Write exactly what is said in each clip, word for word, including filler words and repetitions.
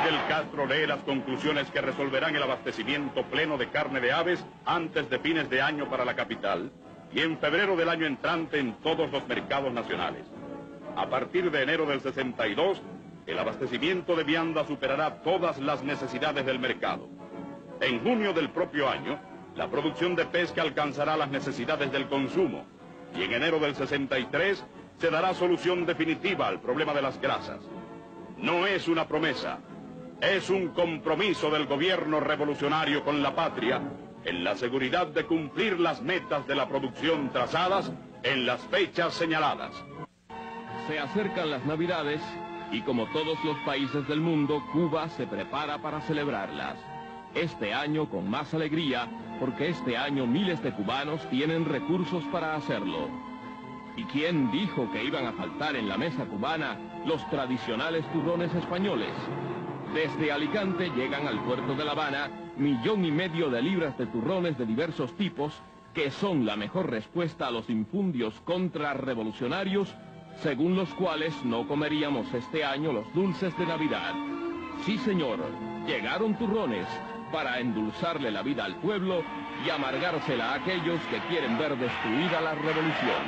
Fidel Castro lee las conclusiones que resolverán el abastecimiento pleno de carne de aves antes de fines de año para la capital y en febrero del año entrante en todos los mercados nacionales. A partir de enero del sesenta y dos, el abastecimiento de vianda superará todas las necesidades del mercado. En junio del propio año, la producción de pesca alcanzará las necesidades del consumo y en enero del sesenta y tres se dará solución definitiva al problema de las grasas. No es una promesa, es un compromiso del gobierno revolucionario con la patria en la seguridad de cumplir las metas de la producción trazadas en las fechas señaladas. Se acercan las Navidades y como todos los países del mundo, Cuba se prepara para celebrarlas. Este año con más alegría, porque este año miles de cubanos tienen recursos para hacerlo. ¿Y quién dijo que iban a faltar en la mesa cubana los tradicionales turrones españoles? Desde Alicante llegan al puerto de La Habana millón y medio de libras de turrones de diversos tipos que son la mejor respuesta a los infundios contrarrevolucionarios según los cuales no comeríamos este año los dulces de Navidad. Sí, señor, llegaron turrones para endulzarle la vida al pueblo y amargársela a aquellos que quieren ver destruida la revolución.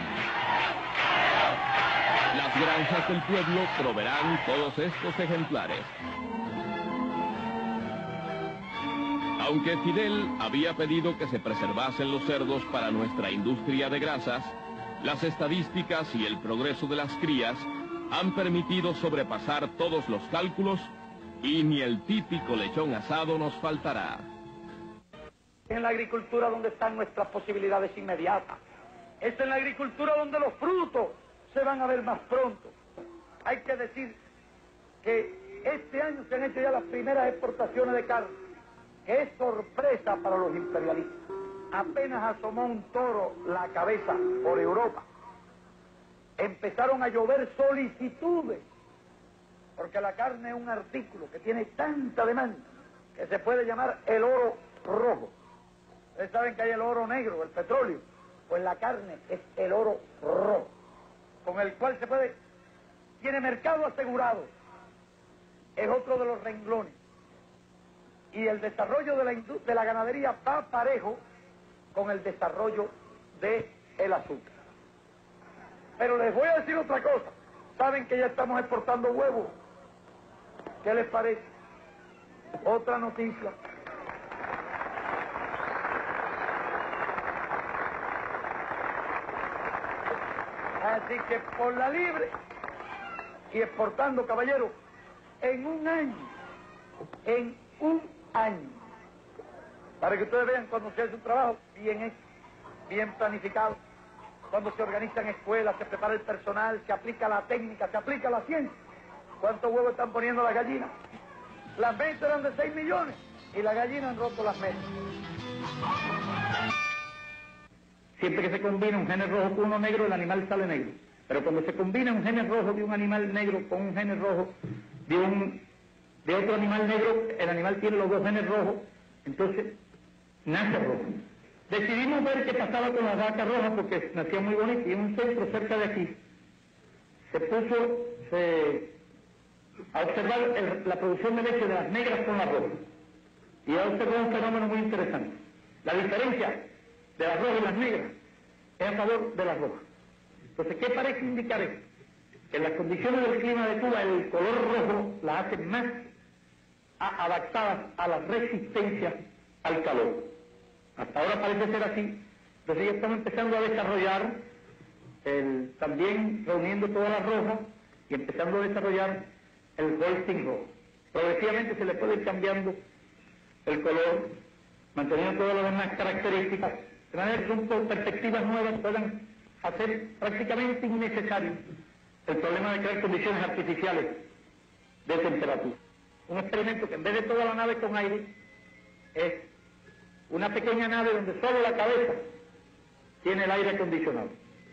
Las granjas del pueblo proveerán todos estos ejemplares. Aunque Fidel había pedido que se preservasen los cerdos para nuestra industria de grasas, las estadísticas y el progreso de las crías han permitido sobrepasar todos los cálculos y ni el típico lechón asado nos faltará. En la agricultura donde están nuestras posibilidades inmediatas. Es en la agricultura donde los frutos se van a ver más pronto. Hay que decir que este año se han hecho ya las primeras exportaciones de carne, que es sorpresa para los imperialistas. Apenas asomó un toro la cabeza por Europa, empezaron a llover solicitudes, porque la carne es un artículo que tiene tanta demanda que se puede llamar el oro rojo. Ustedes saben que hay el oro negro, el petróleo, pues la carne es el oro rojo, con el cual se puede, tiene mercado asegurado, es otro de los renglones. Y el desarrollo de la, de la ganadería va parejo con el desarrollo del azúcar. Pero les voy a decir otra cosa. Saben que ya estamos exportando huevos. ¿Qué les parece? Otra noticia. Así que por la libre y exportando, caballeros, en un año, en un año, para que ustedes vean cuando se hace un trabajo bien hecho, bien planificado, cuando se organizan escuelas, se prepara el personal, se aplica la técnica, se aplica la ciencia. ¿Cuántos huevos están poniendo las gallinas? Las ventas eran de seis millones y las gallinas han roto las metas. Siempre que se combina un gene rojo con uno negro, el animal sale negro. Pero cuando se combina un gene rojo de un animal negro con un gene rojo de, un, de otro animal negro, el animal tiene los dos genes rojos, entonces nace rojo. Decidimos ver qué pasaba con las vacas rojas porque nacían muy bonitas y en un centro cerca de aquí se puso se, a observar el, la producción de leche de las negras con las rojas. Y ha observado un fenómeno muy interesante. La diferencia de las rojas y las negras es a favor de las rojas. Entonces, ¿qué parece indicar esto? Que en las condiciones del clima de Cuba el color rojo las hace más a, adaptadas a la resistencia al calor. Hasta ahora parece ser así. Entonces ya estamos empezando a desarrollar, el, también reuniendo todas las rojas y empezando a desarrollar el Holstein rojo. Progresivamente se le puede ir cambiando el color, manteniendo todas las demás características, de manera que son perspectivas nuevas puedan hacer prácticamente innecesario el problema de crear condiciones artificiales de temperatura. Un experimento que en vez de toda la nave con aire, es una pequeña nave donde solo la cabeza tiene el aire acondicionado.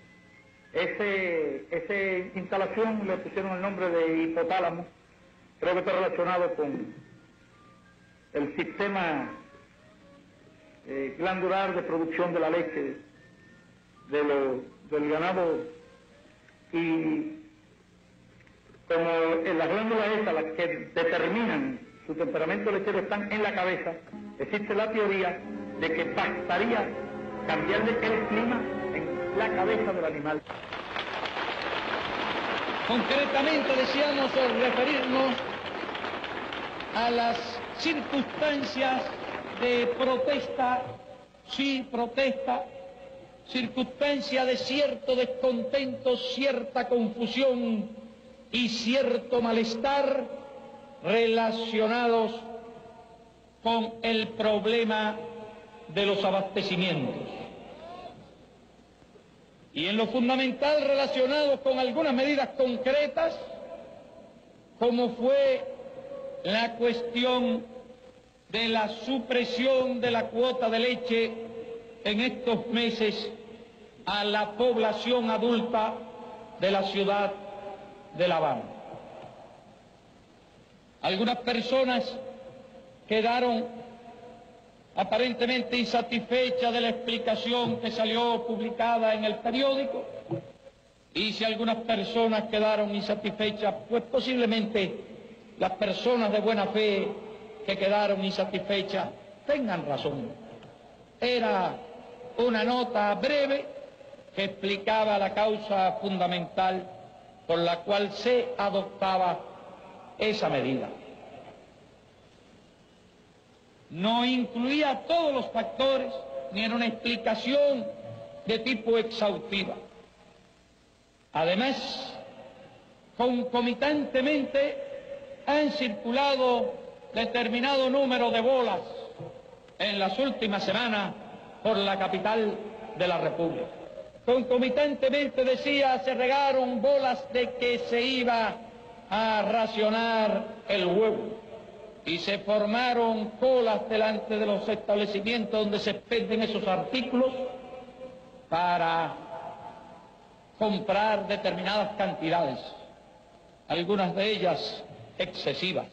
Ese, esa instalación le pusieron el nombre de hipotálamo, creo que está relacionado con el sistema eh, glandular de producción de la leche de lo, del ganado, y como en las glándulas esas las que determinan su temperamento lechero están en la cabeza, existe la teoría de que bastaría cambiarle el clima en la cabeza del animal. Concretamente deseamos referirnos a las circunstancias de protesta, sí, protesta, circunstancia de cierto descontento, cierta confusión y cierto malestar relacionados con el problema de los abastecimientos. Y en lo fundamental relacionados con algunas medidas concretas, como fue la cuestión de la supresión de la cuota de leche en estos meses a la población adulta de la ciudad de La Habana. Algunas personas quedaron aparentemente insatisfechas de la explicación que salió publicada en el periódico, y si algunas personas quedaron insatisfechas, pues posiblemente las personas de buena fe que quedaron insatisfechas tengan razón. Era una nota breve que explicaba la causa fundamental por la cual se adoptaba esa medida. No incluía todos los factores, ni era una explicación de tipo exhaustiva. Además, concomitantemente han circulado determinado número de bolas en las últimas semanas por la capital de la República. Concomitantemente, decía, se regaron bolas de que se iba a racionar el huevo, y se formaron colas delante de los establecimientos donde se venden esos artículos para comprar determinadas cantidades, algunas de ellas excesivas.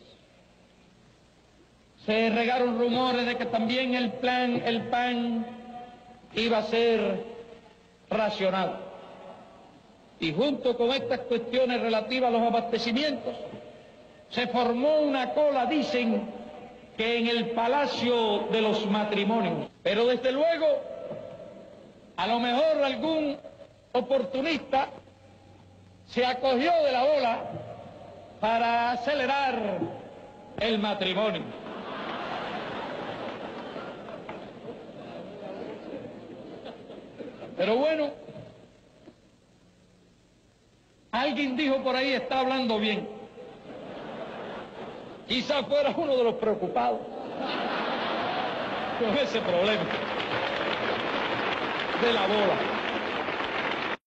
Se regaron rumores de que también el plan, el pan iba a ser racionado. Y junto con estas cuestiones relativas a los abastecimientos, se formó una cola, dicen, que en el Palacio de los Matrimonios. Pero desde luego, a lo mejor algún oportunista se acogió de la bola para acelerar el matrimonio. Pero bueno, alguien dijo por ahí, está hablando bien. Quizás fuera uno de los preocupados con ese problema de la bola.